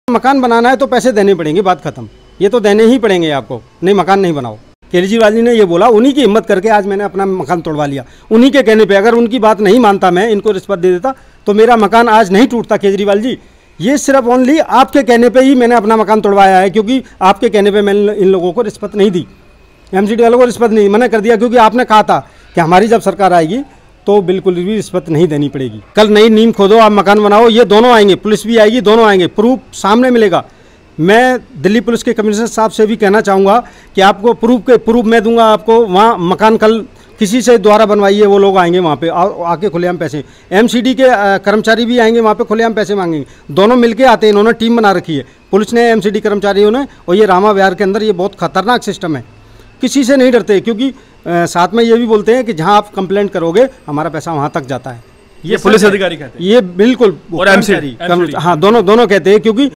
मकान बनाना है तो पैसे देने पड़ेंगे, बात खत्म। ये तो देने ही पड़ेंगे आपको, नहीं मकान नहीं बनाओ। केजरीवाल जी ने ये बोला, उन्हीं की हिम्मत करके आज मैंने अपना मकान तोड़वा लिया। उन्हीं के कहने पे, अगर उनकी बात नहीं मानता मैं, इनको रिश्वत दे देता तो मेरा मकान आज नहीं टूटता। केजरीवाल जी, ये सिर्फ ओनली आपके कहने पे ही मैंने अपना मकान तोड़वाया है, क्योंकि आपके कहने पे मैंने इन लोगों को रिश्वत नहीं दी, एमसीडी वालों को रिश्वत नहीं, मना कर दिया, क्योंकि आपने कहा था कि हमारी जब सरकार आएगी तो बिल्कुल भी रिश्वत नहीं देनी पड़ेगी। कल नई नींव खोदो, आप मकान बनाओ, ये दोनों आएंगे, पुलिस भी आएगी, दोनों आएंगे, प्रूफ सामने मिलेगा। मैं दिल्ली पुलिस के कमिश्नर साहब से भी कहना चाहूँगा कि आपको प्रूफ मैं दूंगा आपको। वहाँ मकान कल किसी से द्वारा बनवाइए, वो लोग आएंगे वहाँ पे आके खुलेआम पैसे, एमसीडी के कर्मचारी भी आएंगे वहाँ पे, खुलेआम पैसे मांगेंगे। दोनों मिलके आते हैं, इन्होंने टीम बना रखी है, पुलिस ने, एमसीडी कर्मचारियों ने, और ये रामा विहार के अंदर ये बहुत खतरनाक सिस्टम है। किसी से नहीं डरते, क्योंकि साथ में ये भी बोलते हैं कि जहाँ आप कंप्लेंट करोगे हमारा पैसा वहाँ तक जाता है। ये पुलिस अधिकारी कहते हैं, ये बिल्कुल, और एमसीडी, हाँ, दोनों कहते हैं। क्योंकि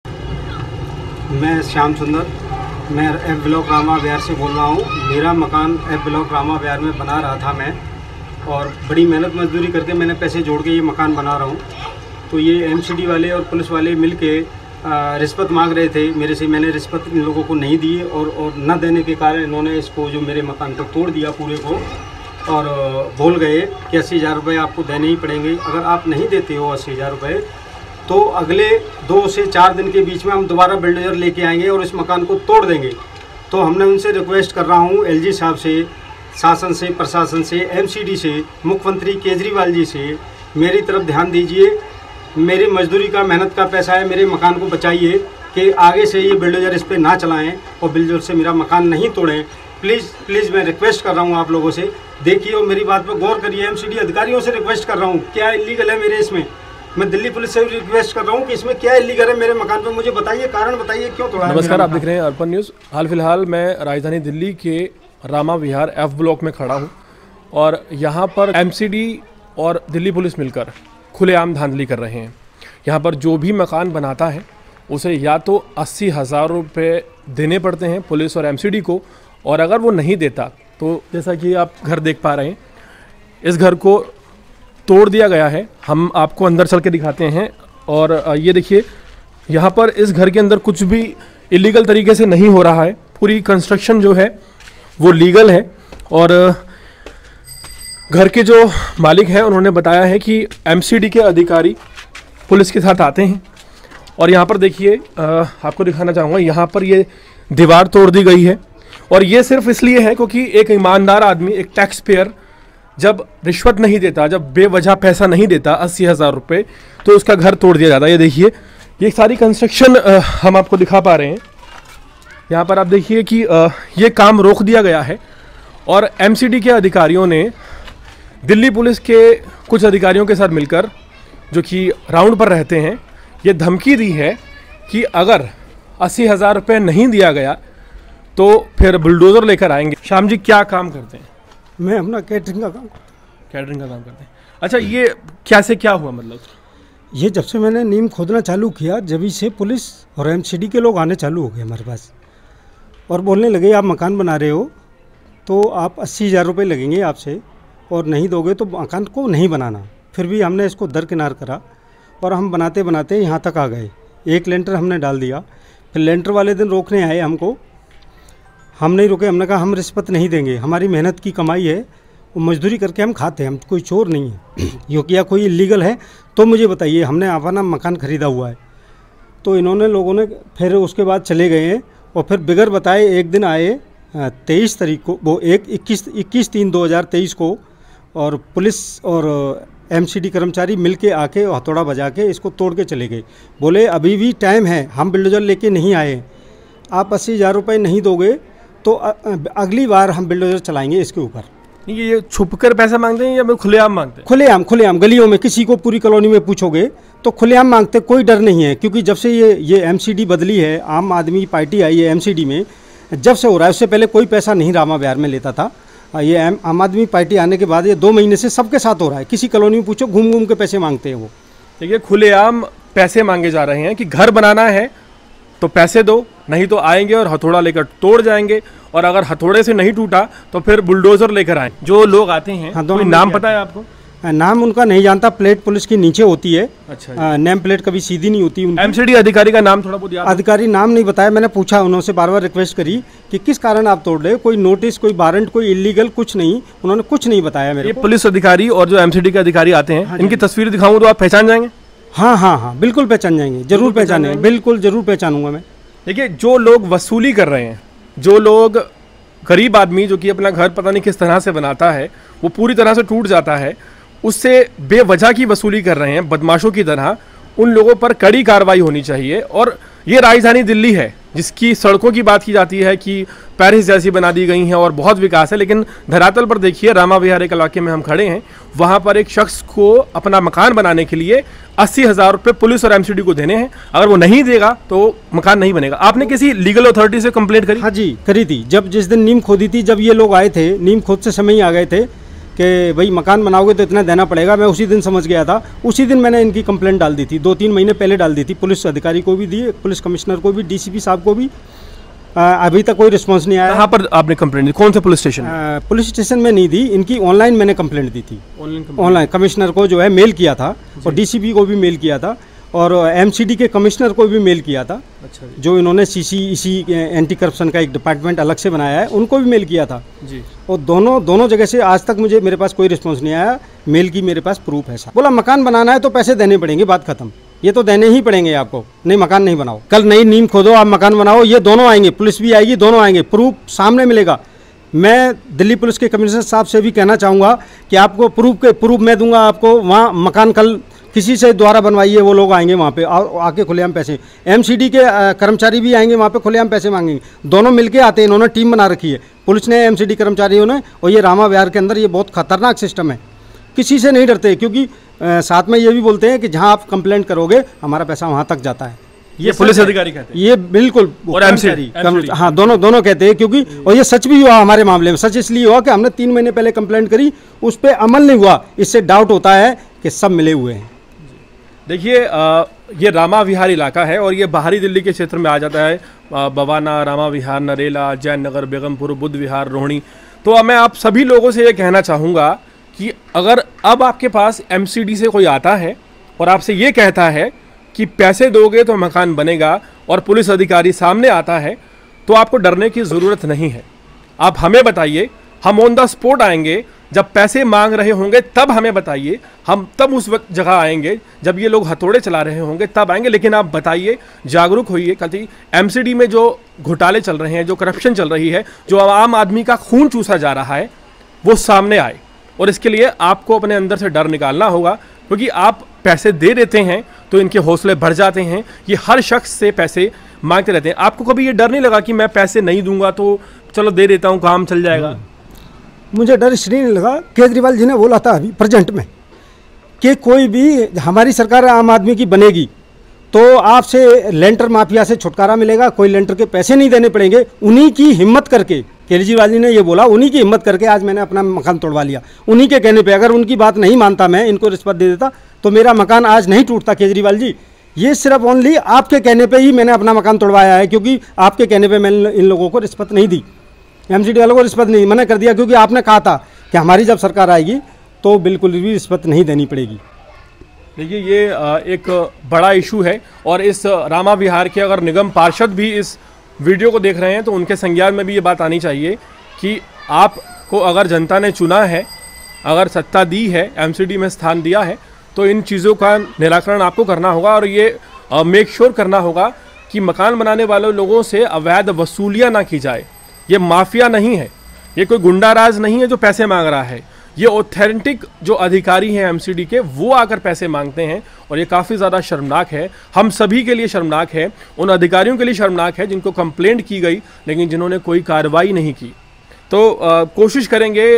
मैं श्याम सुंदर, मैं एफ ब्लॉक रामा विहार से बोल रहा हूँ। मेरा मकान एफ ब्लॉक रामा विहार में बना रहा था मैं, और बड़ी मेहनत मजदूरी करके मैंने पैसे जोड़ के ये मकान बना रहा हूँ। तो ये एमसीडी वाले और पुलिस वाले मिलके रिश्वत मांग रहे थे मेरे से। मैंने रिश्वत इन लोगों को नहीं दी, और न देने के कारण इन्होंने इसको, जो मेरे मकान को तोड़ दिया पूरे को, और बोल गए कि 80,000 रुपये आपको देने ही पड़ेंगे। अगर आप नहीं देते हो 80,000 रुपये तो अगले 2 से 4 दिन के बीच में हम दोबारा बिल्डोजर लेके आएंगे और इस मकान को तोड़ देंगे। तो हमने उनसे रिक्वेस्ट कर रहा हूँ, एलजी साहब से, शासन से, प्रशासन से, एमसीडी से, मुख्यमंत्री केजरीवाल जी से, मेरी तरफ ध्यान दीजिए। मेरी मजदूरी का, मेहनत का पैसा है, मेरे मकान को बचाइए, कि आगे से ये बिल्डोजर इस पर ना चलाएं और बिल्डोजर से मेरा मकान नहीं तोड़ें। प्लीज़ मैं रिक्वेस्ट कर रहा हूँ आप लोगों से, देखिए और मेरी बात पर गौर करिए। एमसीडी अधिकारियों से रिक्वेस्ट कर रहा हूँ, क्या इलीगल है मेरे इसमें। मैं दिल्ली पुलिस से भी रिक्वेस्ट कर रहा हूँ कि इसमें क्या इलीगल है मेरे मकान पे, मुझे बताइए, कारण बताइए क्यों तोड़ा। नमस्कार, आप देख रहे हैं अर्पण न्यूज़। हाल फिलहाल मैं राजधानी दिल्ली के रामा विहार एफ ब्लॉक में खड़ा हूँ, और यहाँ पर एमसीडी और दिल्ली पुलिस मिलकर खुलेआम धांधली कर रहे हैं। यहाँ पर जो भी मकान बनाता है उसे या तो 80,000 रुपये देने पड़ते हैं पुलिस और एमसीडी को, और अगर वो नहीं देता तो जैसा कि आप घर देख पा रहे हैं, इस घर को तोड़ दिया गया है। हम आपको अंदर चल के दिखाते हैं, और ये देखिए, यहाँ पर इस घर के अंदर कुछ भी इलीगल तरीके से नहीं हो रहा है। पूरी कंस्ट्रक्शन जो है वो लीगल है, और घर के जो मालिक हैं उन्होंने बताया है कि एमसीडी के अधिकारी पुलिस के साथ आते हैं। और यहाँ पर देखिए, आपको दिखाना चाहूँगा, यहाँ पर ये दीवार तोड़ दी गई है, और ये सिर्फ इसलिए है क्योंकि एक ईमानदार आदमी, एक टैक्स पेयर जब रिश्वत नहीं देता, जब बेवजह पैसा नहीं देता 80,000 रुपये, तो उसका घर तोड़ दिया जाता है। ये देखिए, ये सारी कंस्ट्रक्शन हम आपको दिखा पा रहे हैं। यहाँ पर आप देखिए कि ये काम रोक दिया गया है, और एमसीडी के अधिकारियों ने दिल्ली पुलिस के कुछ अधिकारियों के साथ मिलकर, जो कि राउंड पर रहते हैं, ये धमकी दी है कि अगर 80,000 रुपये नहीं दिया गया तो फिर बुलडोज़र लेकर आएंगे। श्याम जी, क्या काम करते हैं? मैं अपना कैटरिंग का काम करते हैं। अच्छा, ये कैसे क्या हुआ? मतलब ये जब से मैंने नींव खोदना चालू किया, जब से पुलिस और एमसीडी के लोग आने चालू हो गए हमारे पास, और बोलने लगे आप मकान बना रहे हो तो आप 80,000 रुपये लगेंगे आपसे, और नहीं दोगे तो मकान को नहीं बनाना। फिर भी हमने इसको दरकिनार करा, और हम बनाते बनाते यहाँ तक आ गए। एक लेंटर हमने डाल दिया, फिर लेंटर वाले दिन रोकने आए हमको, हम नहीं रुके। हमने कहा हम रिश्वत नहीं देंगे, हमारी मेहनत की कमाई है, वो मजदूरी करके हम खाते हैं, हम कोई चोर नहीं है। यो किया कोई इलीगल है तो मुझे बताइए, हमने अपना मकान ख़रीदा हुआ है। तो इन्होंने, लोगों ने फिर उसके बाद चले गए हैं, और फिर बिगर बताए एक दिन आए 23 तारीख को, वो 21/3/2023 को, और पुलिस और एमसीडी कर्मचारी मिलके आके हथौड़ा बजा के इसको तोड़ के चले गए। बोले अभी भी टाइम है, हम बिल्डोजर लेके नहीं आए, आप 80,000 रुपये नहीं दोगे तो अगली बार हम बिल्डोजर चलाएंगे इसके ऊपर। ये छुपकर पैसा मांगते हैं या खुलेआम मांगते हैं? खुलेआम गलियों में, किसी को पूरी कॉलोनी में पूछोगे तो खुलेआम मांगते, कोई डर नहीं है। क्योंकि जब से ये एमसीडी बदली है, आम आदमी पार्टी आई है एमसीडी में, जब से हो रहा है, उससे पहले कोई पैसा नहीं रामा विहार में लेता था। ये आम आदमी पार्टी आने के बाद ये 2 महीने से सबके साथ हो रहा है। किसी कॉलोनी में पूछो, घूम घूम के पैसे मांगते हैं वो। देखिए, खुलेआम पैसे मांगे जा रहे हैं कि घर बनाना है तो पैसे दो, नहीं तो आएंगे और हथौड़ा लेकर तोड़ जाएंगे, और अगर हथौड़े से नहीं टूटा तो फिर बुलडोजर लेकर आए। जो लोग आते हैं, हाँ, कोई नाम पता है आपको? नाम उनका नहीं जानता, प्लेट पुलिस की नीचे होती है। अच्छा। नेम प्लेट कभी सीधी नहीं होती उनकी। एमसीडी अधिकारी का नाम थोड़ा बहुत याद? अधिकारी नाम नहीं बताया, मैंने पूछा उन्होंने, बार बार रिक्वेस्ट करी कि किस कारण आप तोड़ रहे हो, कोई नोटिस, कोई वारंट, कोई इलीगल, कुछ नहीं, उन्होंने कुछ नहीं बताया मेरे को। पुलिस अधिकारी और जो एमसीडी के अधिकारी आते हैं, इनकी तस्वीर दिखाऊं तो आप पहचान जाएंगे? हाँ हाँ हाँ, बिल्कुल पहचान जाएंगे, जरूर पहचानेंगे, बिल्कुल जरूर पहचानूंगा मैं। देखिए, जो लोग वसूली कर रहे हैं, जो लोग गरीब आदमी जो कि अपना घर पता नहीं किस तरह से बनाता है, वो पूरी तरह से टूट जाता है, उससे बेवजह की वसूली कर रहे हैं बदमाशों की तरह, उन लोगों पर कड़ी कार्रवाई होनी चाहिए। और ये राजधानी दिल्ली है जिसकी सड़कों की बात की जाती है कि पेरिस जैसी बना दी गई हैं और बहुत विकास है, लेकिन धरातल पर देखिए, रामा विहार एक इलाके में हम खड़े हैं, वहाँ पर एक शख्स को अपना मकान बनाने के लिए 80,000 रुपये पुलिस और एमसीडी को देने हैं। अगर वो नहीं देगा तो मकान नहीं बनेगा। आपने किसी लीगल अथॉरिटी से कंप्लेंट करी? हाँ जी, करी थी। जब जिस दिन नीम खोदी थी, जब ये लोग आए थे, नीम खोद से समय ही आ गए थे कि भाई मकान बनाओगे तो इतना देना पड़ेगा, मैं उसी दिन समझ गया था। उसी दिन मैंने इनकी कंप्लेंट डाल दी थी, 2-3 महीने पहले डाल दी थी। पुलिस अधिकारी को भी दी, पुलिस कमिश्नर को भी, डीसीपी साहब को भी। अभी तक कोई रिस्पांस नहीं आया। कहाँ पर आपने कंप्लेंट दी? कौन से पुलिस स्टेशन? पुलिस स्टेशन में नहीं दी, इनकी ऑनलाइन मैंने कंप्लेंट दी थी। ऑनलाइन कमिश्नर को जो है मेल किया था, और डीसीपी को भी मेल किया था, और एमसीडी के कमिश्नर को भी मेल किया था। अच्छा। जो इन्होंने इसी एंटी करप्शन का एक डिपार्टमेंट अलग से बनाया है, उनको भी मेल किया था जी। और दोनों जगह से आज तक मेरे पास कोई रिस्पांस नहीं आया। मेल की मेरे पास प्रूफ है। बोला मकान बनाना है तो पैसे देने पड़ेंगे, बात खत्म। ये तो देने ही पड़ेंगे आपको, नहीं मकान नहीं बनाओ। कल नई नींव खोदो, आप मकान बनाओ, ये दोनों आएंगे, पुलिस भी आएगी, दोनों आएंगे, प्रूफ सामने मिलेगा। मैं दिल्ली पुलिस के कमिश्नर साहब से भी कहना चाहूँगा कि आपको प्रूफ मैं दूंगा आपको। वहाँ मकान कल किसी से द्वारा बनवाइए, वो लोग आएंगे वहाँ पे आके खुलेआम पैसे। एमसीडी के कर्मचारी भी आएंगे वहाँ पे, खुलेआम पैसे मांगेंगे। दोनों मिलके आते हैं, इन्होंने टीम बना रखी है, पुलिस ने, एमसीडी कर्मचारियों ने। और ये रामा विहार के अंदर ये बहुत खतरनाक सिस्टम है, किसी से नहीं डरते, क्योंकि साथ में ये भी बोलते हैं कि जहाँ आप कंप्लेंट करोगे हमारा पैसा वहाँ तक जाता है। ये पुलिस अधिकारी कहते हैं, ये बिल्कुल, और एमसीडी, हाँ, दोनों कहते हैं। क्योंकि और ये सच भी हुआ हमारे मामले में। सच इसलिए हुआ कि हमने 3 महीने पहले कंप्लेंट करी, उस पर अमल नहीं हुआ। इससे डाउट होता है कि सब मिले हुए हैं। देखिए, ये रामा विहार इलाका है और ये बाहरी दिल्ली के क्षेत्र में आ जाता है। बवाना, रामा विहार, नरेला, जैन नगर, बेगमपुर, बुद्ध विहार, रोहिणी। तो मैं आप सभी लोगों से ये कहना चाहूँगा कि अगर अब आपके पास एमसीडी से कोई आता है और आपसे ये कहता है कि पैसे दोगे तो मकान बनेगा, और पुलिस अधिकारी सामने आता है, तो आपको डरने की ज़रूरत नहीं है। आप हमें बताइए, हम ऑन द स्पॉट आएंगे। जब पैसे मांग रहे होंगे तब हमें बताइए, हम तब उस वक्त जगह आएंगे। जब ये लोग हथौड़े चला रहे होंगे तब आएंगे। लेकिन आप बताइए, जागरूक होइए। कल एमसीडी में जो घोटाले चल रहे हैं, जो करप्शन चल रही है, जो आम आदमी का खून चूसा जा रहा है, वो सामने आए। और इसके लिए आपको अपने अंदर से डर निकालना होगा, क्योंकि आप पैसे दे देते हैं तो इनके हौसले बढ़ जाते हैं। ये हर शख्स से पैसे मांगते रहते हैं। आपको कभी ये डर नहीं लगा कि मैं पैसे नहीं दूंगा तो चलो दे देता हूँ, काम चल जाएगा? मुझे डर इसलिए नहीं लगा, केजरीवाल जी ने बोला था अभी प्रेजेंट में कि कोई भी हमारी सरकार आम आदमी की बनेगी तो आपसे लेंटर माफिया से छुटकारा मिलेगा, कोई लेंटर के पैसे नहीं देने पड़ेंगे। उन्हीं की हिम्मत करके, केजरीवाल जी ने ये बोला, उन्हीं की हिम्मत करके आज मैंने अपना मकान तोड़वा लिया। उन्हीं के कहने पे, अगर उनकी बात नहीं मानता मैं, इनको रिश्वत दे देता, तो मेरा मकान आज नहीं टूटता। केजरीवाल जी, ये सिर्फ ओनली आपके कहने पे ही मैंने अपना मकान तोड़वाया है, क्योंकि आपके कहने पे मैंने इन लोगों को रिश्वत नहीं दी, एमसीडी वालों को रिश्वत नहीं, मना कर दिया। क्योंकि आपने कहा था कि हमारी जब सरकार आएगी तो बिल्कुल भी रिश्वत नहीं देनी पड़ेगी। देखिए, ये एक बड़ा इशू है, और इस रामा विहार के अगर निगम पार्षद भी इस वीडियो को देख रहे हैं तो उनके संज्ञान में भी ये बात आनी चाहिए कि आपको अगर जनता ने चुना है, अगर सत्ता दी है, एमसीडी में स्थान दिया है, तो इन चीज़ों का निराकरण आपको करना होगा। और ये मेक श्योर करना होगा कि मकान बनाने वाले लोगों से अवैध वसूलियाँ ना की जाए। ये माफिया नहीं है, ये कोई गुंडा राज नहीं है जो पैसे मांग रहा है। ये ऑथेंटिक जो अधिकारी हैं एमसीडी के, वो आकर पैसे मांगते हैं, और ये काफ़ी ज़्यादा शर्मनाक है। हम सभी के लिए शर्मनाक है, उन अधिकारियों के लिए शर्मनाक है जिनको कंप्लेंट की गई लेकिन जिन्होंने कोई कार्रवाई नहीं की। तो कोशिश करेंगे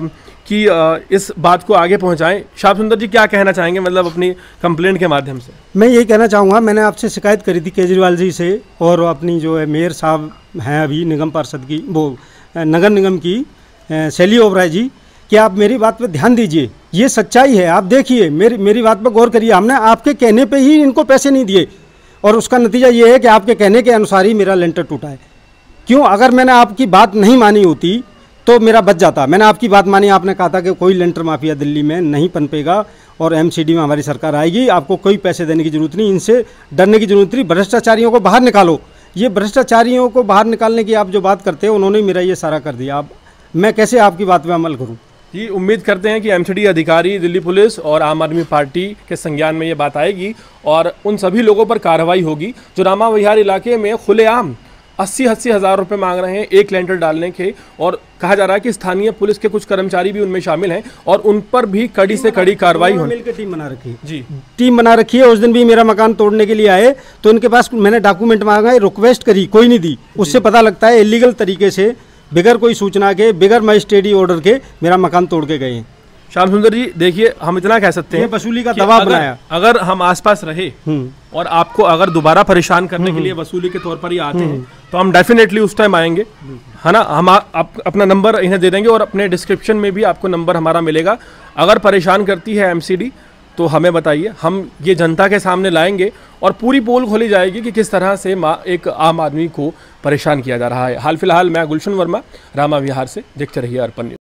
कि इस बात को आगे पहुंचाएं। श्याम सुंदर जी, क्या कहना चाहेंगे, मतलब अपनी कंप्लेंट के माध्यम से? मैं यही कहना चाहूँगा, मैंने आपसे शिकायत करी थी केजरीवाल जी से, और अपनी जो है मेयर साहब हैं अभी निगम पार्षद की, वो नगर निगम की शैली ओबराय जी, कि आप मेरी बात पर ध्यान दीजिए। ये सच्चाई है, आप देखिए, मेरी बात पर गौर करिए। हमने आपके कहने पे ही इनको पैसे नहीं दिए, और उसका नतीजा ये है कि आपके कहने के अनुसार ही मेरा लेंटर टूटा है। क्यों? अगर मैंने आपकी बात नहीं मानी होती तो मेरा बच जाता। मैंने आपकी बात मानी, आपने कहा था कि कोई लेंटर माफिया दिल्ली में नहीं पनपेगा और एमसीडी में हमारी सरकार आएगी, आपको कोई पैसे देने की जरूरत नहीं, इनसे डरने की जरूरत नहीं, भ्रष्टाचारियों को बाहर निकालो। ये भ्रष्टाचारियों को बाहर निकालने की आप जो बात करते हो, उन्होंने मेरा ये सारा कर दिया। अब मैं कैसे आपकी बात पर अमल करूँ? जी, उम्मीद करते हैं कि एमसीडी अधिकारी, दिल्ली पुलिस और आम आदमी पार्टी के संज्ञान में ये बात आएगी और उन सभी लोगों पर कार्रवाई होगी जो रामा विहार इलाके में खुलेआम 80-80 हज़ार रुपये मांग रहे हैं एक लेंटर डालने के, और कहा जा रहा है कि स्थानीय पुलिस के कुछ कर्मचारी भी उनमें शामिल हैं और उन पर भी कड़ी से कड़ी कार्रवाई हो। मिलकर टीम बना रखी है जी, टीम बना रखी है। उस दिन भी मेरा मकान तोड़ने के लिए आए तो इनके पास मैंने डॉक्यूमेंट मांगा, रिक्वेस्ट करी, कोई नहीं दी। उससे पता लगता है इलीगल तरीके से, बिगर कोई सूचना के, बिगर मजिस्ट्रेटी ऑर्डर के मेरा मकान तोड़ के गए हैं। श्याम सुंदर जी, देखिए, हम इतना कह सकते हैं वसूली का दबाव बनाया। अगर हम आसपास रहे और आपको अगर दोबारा परेशान करने के लिए वसूली के तौर पर ही आते हैं तो हम डेफिनेटली उस टाइम आएंगे, है ना। हम अपना नंबर इन्हें दे देंगे और अपने डिस्क्रिप्शन में भी आपको नंबर हमारा मिलेगा। अगर परेशान करती है एमसीडी तो हमें बताइए, हम ये जनता के सामने लाएंगे और पूरी पोल खोली जाएगी कि किस तरह से एक आम आदमी को परेशान किया जा रहा है। हाल फिलहाल मैं गुलशन वर्मा, रामा विहार से। देखते रहिए अर्पण न्यूज़।